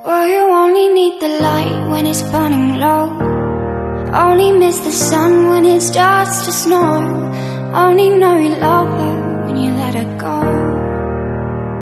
Well, you only need the light when it's burning low. Only miss the sun when it starts to snow. Only know you love her when you let her go.